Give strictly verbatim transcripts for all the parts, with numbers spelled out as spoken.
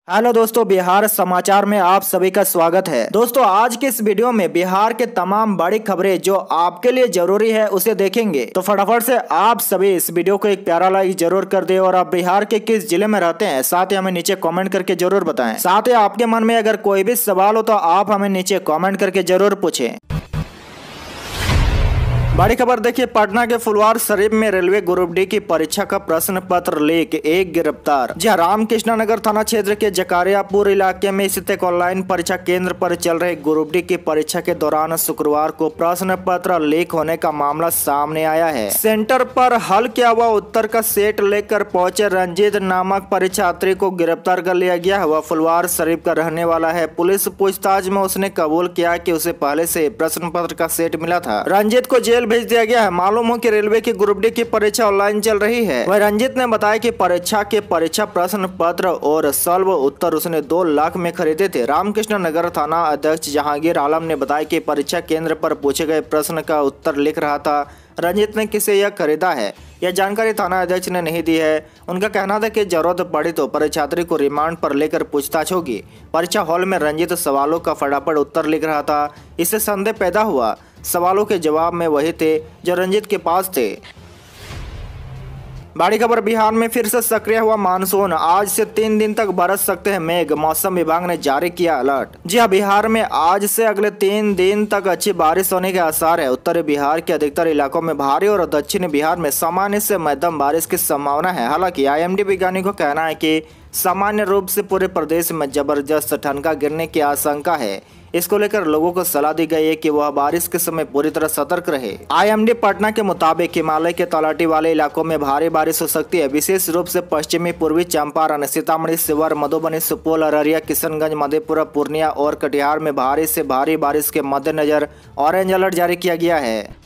Hello दोस्तों, बिहार समाचार में आप सभी का स्वागत है। दोस्तों, आज के इस वीडियो में बिहार के तमाम बड़ी खबरें जो आपके लिए जरूरी है उसे देखेंगे। तो फटाफट से आप सभी इस वीडियो को एक प्यारा लाइक जरूर कर दे और आप बिहार के किस जिले में रहते हैं साथ ही हमें नीचे कमेंट करके जरूर बताएं। साथ ही आपके मन में अगर कोई भी सवाल हो तो आप हमें नीचे कमेंट करके जरूर पूछें। बड़ी खबर देखिए, पटना के फुलवार शरीफ में रेलवे ग्रुप डी की परीक्षा का प्रश्न पत्र लीक, एक गिरफ्तार। जहां रामकृष्ण नगर थाना क्षेत्र के जकारियापुर इलाके में स्थित एक ऑनलाइन परीक्षा केंद्र पर चल रहे ग्रुप डी की परीक्षा के दौरान शुक्रवार को प्रश्न पत्र लीक होने का मामला सामने आया है। सेंटर पर हल किया हुआ उत्तर का सेट लेकर पहुंचे रंजीत नामक परीक्षार्थी को गिरफ्तार कर लिया गया है। वह फुलवार शरीफ का रहने वाला है। पुलिस पूछताछ में उसने कबूल किया कि उसे पहले से प्रश्न पत्र का सेट मिला था। रंजीत को जेल भेज दिया गया है। मालूम हो कि रेलवे की ग्रुप डी की परीक्षा ऑनलाइन चल रही है। वह रंजीत ने बताया कि परीक्षा के परीक्षा प्रश्न पत्र और सल्व उत्तर उसने दो लाख में खरीदे थे। रामकृष्ण नगर थाना अध्यक्ष जहांगीर आलम ने बताया कि परीक्षा केंद्र पर पूछे गए प्रश्न का उत्तर लिख रहा था। रंजीत ने किसे यह खरीदा है, यह जानकारी थाना अध्यक्ष ने नहीं दी है। उनका कहना था कि जरूरत पड़ी तो परीक्षार्थी को रिमांड पर लेकर पूछताछ होगी। परीक्षा हॉल में रंजीत सवालों का फटाफट उत्तर लिख रहा था। इससे संदेह पैदा हुआ। सवालों के जवाब में वही थे जो रंजीत के पास थे। बड़ी खबर, बिहार में फिर से सक्रिय हुआ मानसून। आज से तीन दिन तक बरस सकते हैं मेघ, मौसम विभाग ने जारी किया अलर्ट। जी हां, बिहार में आज से अगले तीन दिन तक अच्छी बारिश होने के आसार है। उत्तरी बिहार के अधिकतर इलाकों में भारी और दक्षिणी बिहार में सामान्य से मध्यम बारिश की संभावना है। हालांकि आई एम डी वैज्ञानिकों का कहना है कि सामान्य रूप से पूरे प्रदेश में जबरदस्त ठनका गिरने की आशंका है। इसको लेकर लोगों को सलाह दी गई है कि वह बारिश के समय पूरी तरह सतर्क रहे। आई एम डी पटना के मुताबिक हिमालय के तलहटी वाले इलाकों में भारी बारिश हो सकती है, विशेष रूप से पश्चिमी पूर्वी चंपारण, सीतामढ़ी, शिवहर, मधुबनी, सुपौल, अररिया, किशनगंज, मधेपुरा, पूर्णिया और कटिहार में भारी से भारी बारिश के मद्देनजर ऑरेंज अलर्ट जारी किया गया है।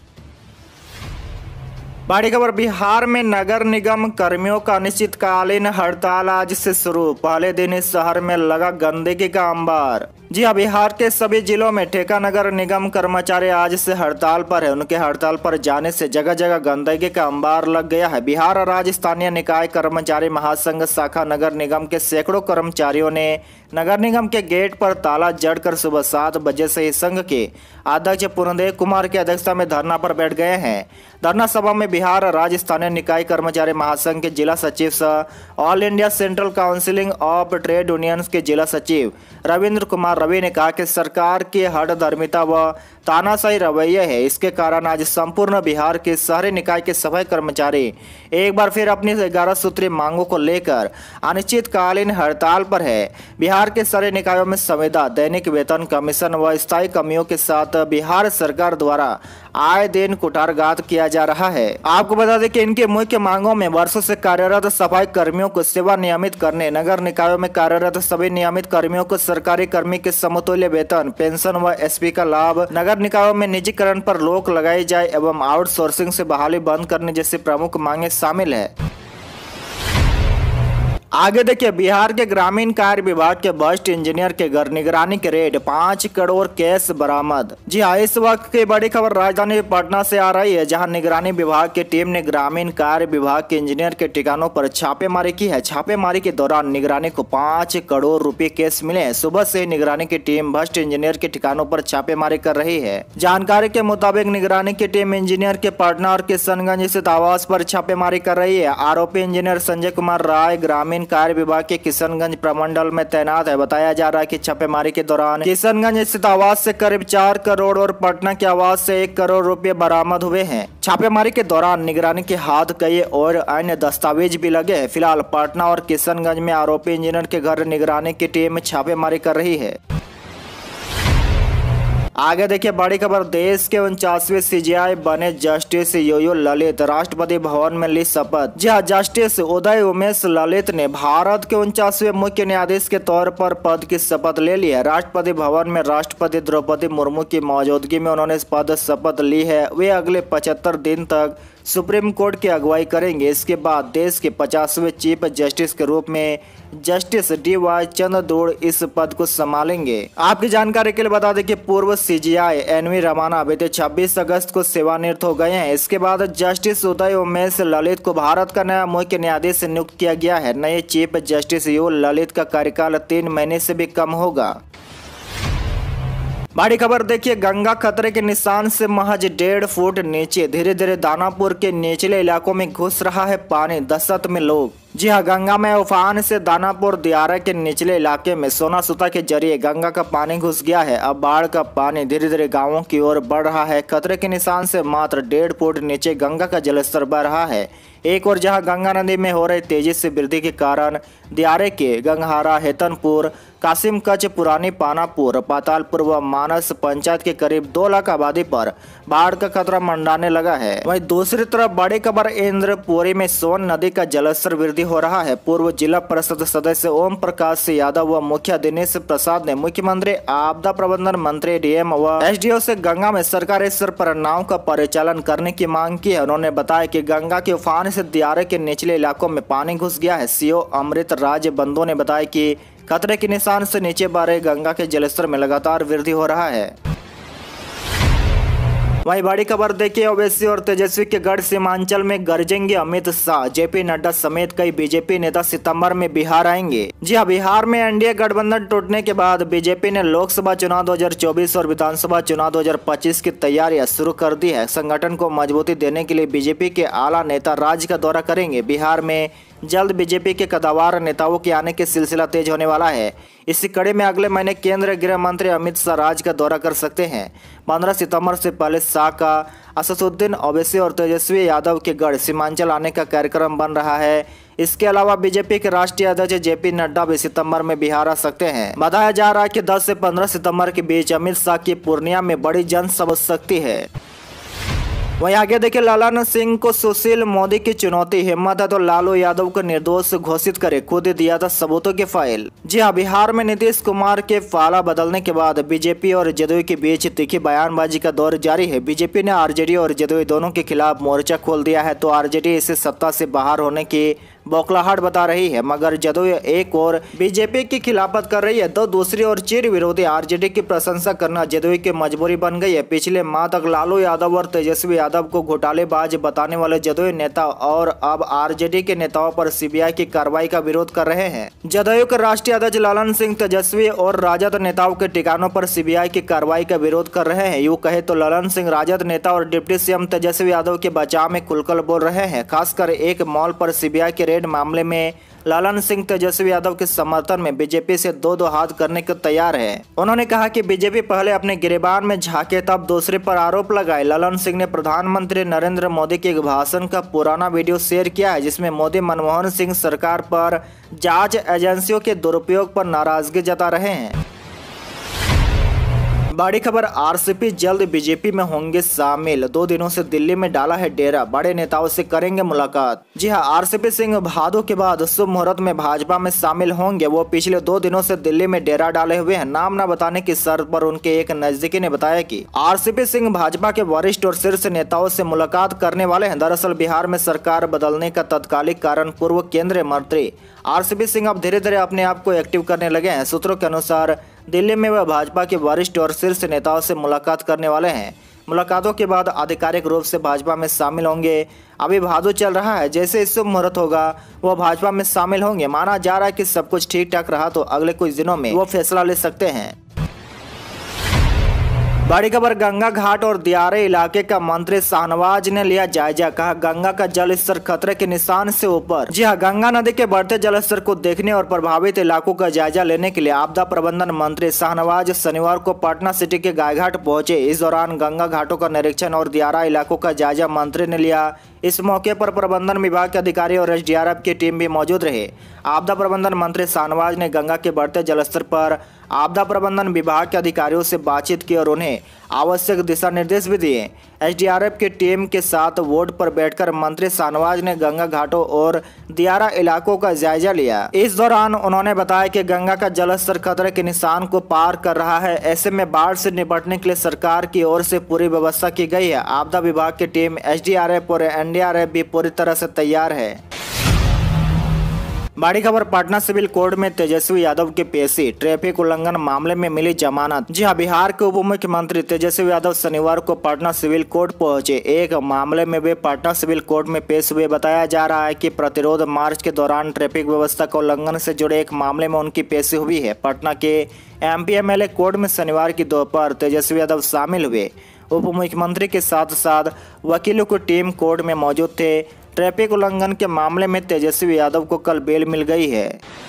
बड़ी खबर, बिहार में नगर निगम कर्मियों का अनिश्चितकालीन हड़ताल आज से शुरू। पहले दिन इस शहर में लगा गंदगी का अंबार। जी हाँ, बिहार के सभी जिलों में ठेका नगर निगम कर्मचारी आज से हड़ताल पर है। उनके हड़ताल पर जाने से जगह जगह गंदगी का अंबार लग गया है। बिहार राज्य स्थानीय निकाय कर्मचारी महासंघ शाखा नगर निगम के सैकड़ों कर्मचारियों ने नगर निगम के गेट पर ताला जड़कर सुबह सात बजे से ही संघ के अध्यक्ष पूर्णदेव कुमार की अध्यक्षता में धरना पर बैठ गए हैं। धरना सभा में बिहार राज्य स्थानीय निकाय कर्मचारी महासंघ के जिला सचिव सह all India central counselling of trade unions के जिला सचिव रविंद्र कुमार रवि ने कहा कि सरकार की हठधर्मिता व तानाशाही रवैया है। इसके कारण आज संपूर्ण बिहार के शहरी निकाय के सफाई कर्मचारी एक बार फिर अपनी ग्यारह सूत्री मांगों को लेकर अनिश्चितकालीन हड़ताल पर है। बिहार के शहरी निकायों में संविदा, दैनिक वेतन कमीशन व स्थायी कमियों के साथ बिहार सरकार द्वारा आए दिन कुठारघात किया जा रहा है। आपको बता दें कि इनके मुख्य मांगों में वर्षों से कार्यरत सफाई कर्मियों को सेवा नियमित करने, नगर निकायों में कार्यरत सभी नियमित कर्मियों को सरकारी कर्मी के समतुल्य वेतन, पेंशन व एस पी का लाभ, नगर निकायों में निजीकरण पर रोक लगाई जाए एवं आउटसोर्सिंग से बहाली बंद करने जैसी प्रमुख मांगे शामिल है। आगे देखिए, बिहार के ग्रामीण कार्य विभाग के बस्ट इंजीनियर के घर निगरानी के रेड, पाँच करोड़ कैश बरामद। जी हाँ, इस वक्त की बड़ी खबर राजधानी पटना से आ रही है, जहां निगरानी विभाग की टीम ने ग्रामीण कार्य विभाग के इंजीनियर के ठिकानों पर छापेमारी की है। छापेमारी के दौरान निगरानी को पाँच करोड़ रुपए कैश मिले हैं। सुबह से ही निगरानी की टीम भ्रष्ट इंजीनियर के ठिकानों पर छापेमारी कर रही है। जानकारी के मुताबिक निगरानी की टीम इंजीनियर के पटना और किशनगंज स्थित आवास पर छापेमारी कर रही है। आरोपी इंजीनियर संजय कुमार राय ग्रामीण कार्य विभाग के किशनगंज प्रमंडल में तैनात है। बताया जा रहा है कि छापेमारी के दौरान किशनगंज स्थित आवास से करीब चार करोड़ और पटना के आवास से एक करोड़ रुपए बरामद हुए हैं। छापेमारी के दौरान निगरानी के हाथ कई और अन्य दस्तावेज भी लगे हैं। फिलहाल पटना और किशनगंज में आरोपी इंजीनियर के घर निगरानी की टीम छापेमारी कर रही है। आगे देखिए, बड़ी खबर, देश के उनचासवें सी जी आई बने जस्टिस योयो ललित, राष्ट्रपति भवन में ली शपथ। जी हाँ, जस्टिस उदय उमेश ललित ने भारत के उनचासवें मुख्य न्यायाधीश के तौर पर पद की शपथ ले ली है। राष्ट्रपति भवन में राष्ट्रपति द्रौपदी मुर्मू की मौजूदगी में उन्होंने पद शपथ ली है। वे अगले पचहत्तर दिन तक सुप्रीम कोर्ट की अगुवाई करेंगे। इसके बाद देश के पचासवें चीफ जस्टिस के रूप में जस्टिस डी वाई चंद्रचूड़ इस पद को संभालेंगे। आपकी जानकारी के लिए बता दें कि पूर्व सीजीआई एन वी रमन्ना बीते छब्बीस अगस्त को सेवानिवृत्त हो गए हैं। इसके बाद जस्टिस उदय उमेश ललित को भारत का नया मुख्य न्यायाधीश नियुक्त किया गया है। नए चीफ जस्टिस यू ललित का कार्यकाल तीन महीने से भी कम होगा। बड़ी खबर देखिए, गंगा खतरे के निशान से महज डेढ़ फुट नीचे। धीरे धीरे दानापुर के निचले इलाकों में घुस रहा है पानी, दहशत में लोग। जी हां, गंगा में उफान से दानापुर दियारा के निचले इलाके में सोना सूता के जरिए गंगा का पानी घुस गया है। अब बाढ़ का पानी धीरे धीरे गांवों की ओर बढ़ रहा है। खतरे के निशान से मात्र डेढ़ फुट नीचे गंगा का जलस्तर बढ़ रहा है। एक और जहां गंगा नदी में हो रही तेजी से वृद्धि के कारण दियारे के गंगहारा, हेतनपुर, कासिमकच, पुरानी पानापुर, पातालपुर व मानस पंचायत के करीब दो लाख आबादी पर बाढ़ का खतरा मंडराने लगा है। वहीं दूसरी तरफ बड़ी खबर, इंद्रपुरी में सोन नदी का जलस्तर वृद्धि हो रहा है। पूर्व जिला परिषद सदस्य ओम प्रकाश यादव व मुखिया दिनेश प्रसाद ने मुख्यमंत्री, आपदा प्रबंधन मंत्री, डीएम व एसडीओ से गंगा में सरकारी स्तर पर नाव का परिचालन करने की मांग की है। उन्होंने बताया कि गंगा के उफान से दियारे के निचले इलाकों में पानी घुस गया है। सीओ अमृत राज बंधु ने बताया कि खतरे के निशान से नीचे बह रहे गंगा के जलस्तर में लगातार वृद्धि हो रहा है। वहीं बड़ी खबर देखिए, ओवैसी और तेजस्वी के गढ़ सीमांचल में गरजेंगे अमित शाह। जेपी नड्डा समेत कई बीजेपी नेता सितंबर में बिहार आएंगे। जी हां, बिहार में एनडीए गठबंधन टूटने के बाद बीजेपी ने लोकसभा चुनाव दो हज़ार चौबीस और विधानसभा चुनाव दो हज़ार पच्चीस की तैयारियां शुरू कर दी है। संगठन को मजबूती देने के लिए बीजेपी के आला नेता राज्य का दौरा करेंगे। बिहार में जल्द बीजेपी के कद्दावर नेताओं के आने के सिलसिला तेज होने वाला है। इसी कड़ी में अगले महीने केंद्रीय गृह मंत्री अमित शाह राज्य का दौरा कर सकते हैं। पंद्रह सितंबर से पहले शाह का असदुद्दीन ओवैसी और तेजस्वी यादव के गढ़ सीमांचल आने का कार्यक्रम बन रहा है। इसके अलावा बीजेपी के राष्ट्रीय अध्यक्ष जेपी नड्डा भी सितंबर में बिहार आ सकते हैं। बताया जा रहा है कि दस से पंद्रह सितंबर के बीच अमित शाह की पूर्णिया में बड़ी जनसभा हो सकती है। वहीं आगे देखिए, ललन सिंह को सुशील मोदी की चुनौती। हिम्मत है तो लालू यादव को निर्दोष घोषित करे, खुद दिया था सबूतों की फाइल। जी हां, बिहार में नीतीश कुमार के पाला बदलने के बाद बीजेपी और जदयू के बीच तीखी बयानबाजी का दौर जारी है। बीजेपी ने आरजेडी और जदयू दोनों के खिलाफ मोर्चा खोल दिया है, तो आरजेडी इसे सत्ता से बाहर होने की बौखलाहट बता रही है, मगर जदयू एक और बीजेपी की खिलाफत कर रही है तो दूसरी ओर चिर विरोधी आरजेडी की प्रशंसा करना जदयू की मजबूरी बन गई है। पिछले माह तक लालू यादव और तेजस्वी यादव को घोटालेबाज बताने वाले जदयू नेता और अब आरजेडी के नेताओं पर सीबीआई की कार्रवाई का विरोध कर रहे हैं। जदयू के राष्ट्रीय अध्यक्ष ललन सिंह तेजस्वी और राजद नेताओं के ठिकानों पर सीबीआई की कार्रवाई का विरोध कर रहे हैं। यूं कहे तो ललन सिंह राजद नेता और डिप्टी सीएम तेजस्वी यादव के बचाव में खुलकर बोल रहे हैं। खासकर एक मॉल पर सीबीआई के रेड मामले में ललन सिंह तेजस्वी यादव के समर्थन में बीजेपी से दो दो हाथ करने को तैयार है। उन्होंने कहा कि बीजेपी पहले अपने गिरेबान में झांके तब दूसरे पर आरोप लगाए। ललन सिंह ने प्रधानमंत्री नरेंद्र मोदी के एक भाषण का पुराना वीडियो शेयर किया है, जिसमें मोदी मनमोहन सिंह सरकार पर जांच एजेंसियों के दुरुपयोग पर नाराजगी जता रहे हैं। बड़ी खबर, आरसीपी जल्द बीजेपी में होंगे शामिल। दो दिनों से दिल्ली में डाला है डेरा, बड़े नेताओं से करेंगे मुलाकात। जी हां, आरसीपी सिंह भादो के बाद शुभ मुहूर्त में भाजपा में शामिल होंगे। वो पिछले दो दिनों से दिल्ली में डेरा डाले हुए हैं। नाम न बताने की शर्त पर उनके एक नजदीकी ने बताया कि आरसीपी सिंह भाजपा के वरिष्ठ और शीर्ष नेताओं से मुलाकात करने वाले हैं। दरअसल बिहार में सरकार बदलने का तत्कालिक कारण पूर्व केंद्रीय मंत्री आरसीपी सिंह अब धीरे धीरे अपने आप को एक्टिव करने लगे हैं। सूत्रों के अनुसार दिल्ली में वह भाजपा के वरिष्ठ और शीर्ष नेताओं से मुलाकात करने वाले हैं। मुलाकातों के बाद आधिकारिक रूप से भाजपा में शामिल होंगे। अभी भादो चल रहा है, जैसे शुभ मुहूर्त होगा वो भाजपा में शामिल होंगे। माना जा रहा है कि सब कुछ ठीक ठाक रहा तो अगले कुछ दिनों में वो फैसला ले सकते हैं। बड़ी खबर, गंगा घाट और दियारे इलाके का मंत्री शाहनवाज ने लिया जायजा। कहा गंगा का जल स्तर खतरे के निशान से ऊपर। जी हां, गंगा नदी के बढ़ते जल स्तर को देखने और प्रभावित इलाकों का जायजा लेने के लिए आपदा प्रबंधन मंत्री शाहनवाज शनिवार को पटना सिटी के गायघाट पहुंचे। इस दौरान गंगा घाटों का निरीक्षण और दियारा इलाकों का जायजा मंत्री ने लिया। इस मौके पर प्रबंधन विभाग के अधिकारी और एसडीआरएफ की टीम भी मौजूद रहे। आपदा प्रबंधन मंत्री शाहनवाज ने गंगा के बढ़ते जलस्तर पर आपदा प्रबंधन विभाग के अधिकारियों से बातचीत की और उन्हें आवश्यक दिशा निर्देश भी दिए। एसडीआरएफ की टीम के साथ वोट पर बैठकर मंत्री शाहनवाज ने गंगा घाटों और दियारा इलाकों का जायजा लिया। इस दौरान उन्होंने बताया कि गंगा का जलस्तर खतरे के निशान को पार कर रहा है। ऐसे में बाढ़ से निपटने के लिए सरकार की ओर से पूरी व्यवस्था की गई है। आपदा विभाग की टीम एसडीआरएफ और एनडीआरएफ भी पूरी तरह से तैयार है। बड़ी खबर पटना सिविल कोर्ट में तेजस्वी यादव की पेशी, ट्रैफिक उल्लंघन मामले में मिली जमानत। जी हां, बिहार के उप मुख्यमंत्री तेजस्वी यादव शनिवार को पटना सिविल कोर्ट पहुंचे। एक मामले में वे पटना सिविल कोर्ट में पेश हुए। बताया जा रहा है कि प्रतिरोध मार्च के दौरान ट्रैफिक व्यवस्था के उल्लंघन से जुड़े एक मामले में उनकी पेशी हुई है। पटना के एमपी एमएलए कोर्ट में शनिवार की दोपहर तेजस्वी यादव शामिल हुए। उप मुख्यमंत्री के साथ साथ वकीलों की टीम कोर्ट में मौजूद थे। ट्रैफिक उल्लंघन के मामले में तेजस्वी यादव को कल बेल मिल गई है।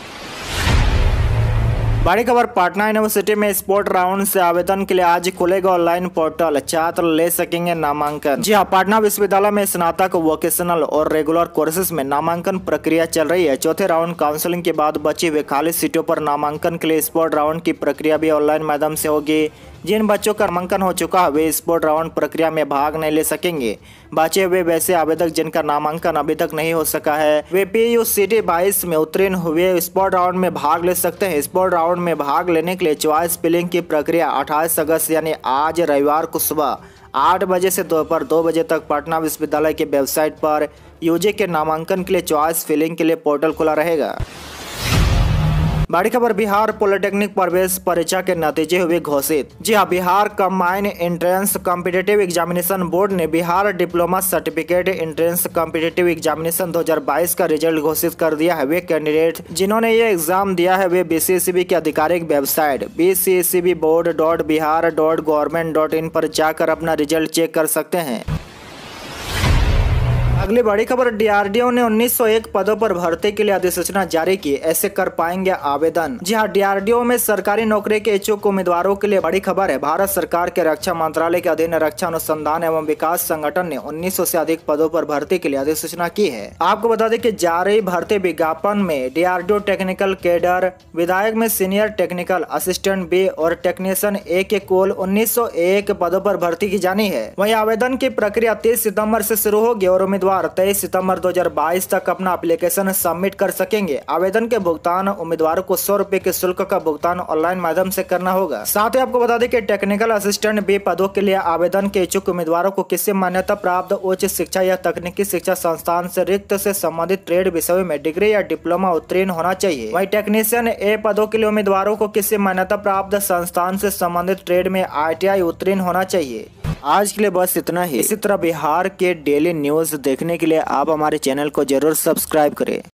बड़ी खबर पटना यूनिवर्सिटी में स्पोर्ट राउंड से आवेदन के लिए आज खुलेगा ऑनलाइन पोर्टल, छात्र ले सकेंगे नामांकन। जी हां, पटना विश्वविद्यालय में स्नातक, वोकेशनल और रेगुलर कोर्सेज में नामांकन प्रक्रिया चल रही है। चौथे राउंड काउंसलिंग के बाद बची हुई खाली सीटों पर नामांकन के लिए स्पोर्ट राउंड की प्रक्रिया भी ऑनलाइन माध्यम से होगी। जिन बच्चों का नामांकन हो चुका है वे स्पोर्ट राउंड प्रक्रिया में भाग नहीं ले सकेंगे। बचे हुए वैसे आवेदक जिनका नामांकन अभी तक नहीं हो सका है वे पीयूसीटी बाईस में उत्तीर्ण हुए स्पोर्ट राउंड में भाग ले सकते हैं। स्पोर्ट राउंड में भाग लेने के लिए चॉइस फिलिंग की प्रक्रिया अट्ठाईस अगस्त यानी आज रविवार को सुबह आठ बजे से दोपहर दो बजे तक पटना विश्वविद्यालय की वेबसाइट पर यूजी के नामांकन के लिए चॉइस फिलिंग के लिए पोर्टल खुला रहेगा। बड़ी खबर बिहार पॉलिटेक्निक प्रवेश परीक्षा के नतीजे हुए घोषित। जी हां, Bihar combined entrance competitive examination board ने Bihar diploma certificate entrance competitive examination दो हज़ार बाईस का रिजल्ट घोषित कर दिया है। वे कैंडिडेट जिन्होंने ये एग्जाम दिया है वे बीसीएसईबी की आधिकारिक website B C S E B board dot Bihar dot government dot in पर जाकर अपना रिजल्ट चेक कर सकते हैं। अगली बड़ी खबर, डीआरडीओ ने उन्नीस सौ एक पदों पर भर्ती के लिए अधिसूचना जारी की, ऐसे कर पाएंगे आवेदन। जी हां, डीआरडीओ में सरकारी नौकरी के इच्छुक उम्मीदवारों के लिए बड़ी खबर है। भारत सरकार के रक्षा मंत्रालय के अधीन रक्षा अनुसंधान एवं विकास संगठन ने उन्नीस सौ से अधिक पदों पर भर्ती के लिए अधिसूचना की है। आपको बता दें कि जारी भर्ती विज्ञापन में डीआरडीओ टेक्निकल कैडर विधायक में सीनियर टेक्निकल असिस्टेंट बी और टेक्नीशियन ए के कुल उन्नीस सौ एक पदों पर भर्ती की जानी है। वहीं आवेदन की प्रक्रिया तीस सितम्बर से शुरू होगी और उम्मीदवार तेईस सितंबर दो हज़ार बाईस तक अपना एप्लीकेशन सबमिट कर सकेंगे। आवेदन के भुगतान उम्मीदवारों को सौ रुपए के शुल्क का भुगतान ऑनलाइन माध्यम से करना होगा। साथ ही आपको बता दें कि टेक्निकल असिस्टेंट बी पदों के लिए आवेदन के इच्छुक उम्मीदवारों को किसी मान्यता प्राप्त उच्च शिक्षा या तकनीकी शिक्षा संस्थान से रिक्त से संबंधित ट्रेड विषयों में डिग्री या डिप्लोमा उत्तीर्ण होना चाहिए। वहीं टेक्नीशियन ए पदों के लिए उम्मीदवारों को किसी मान्यता प्राप्त संस्थान से संबंधित ट्रेड में आई टी आई उत्तीर्ण होना चाहिए। आज के लिए बस इतना ही। इसी तरह बिहार के डेली न्यूज देखने के लिए आप हमारे चैनल को जरूर सब्सक्राइब करें।